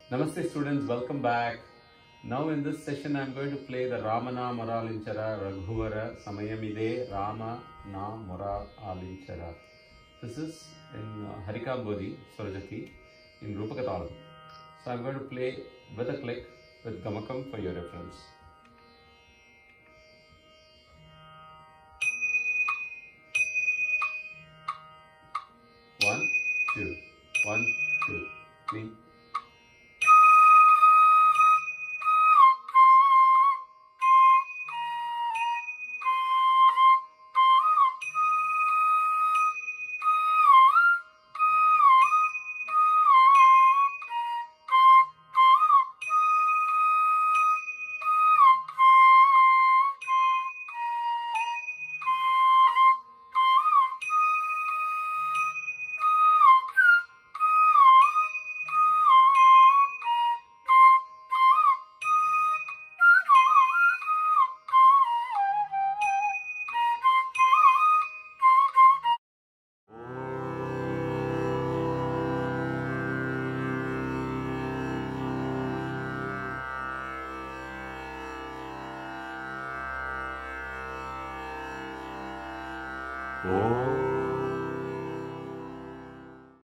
Namaste students, welcome back. Now in this session I am going to play the Ramana Moralinchara Raghuvara Samayamide Rama Na Mora Alinchara. This is in Harikamboji Swarajathi in Rupakatalam. So I am going to play with a click with Gamakam for your reference. One, two, 1, 2, 3. Oh.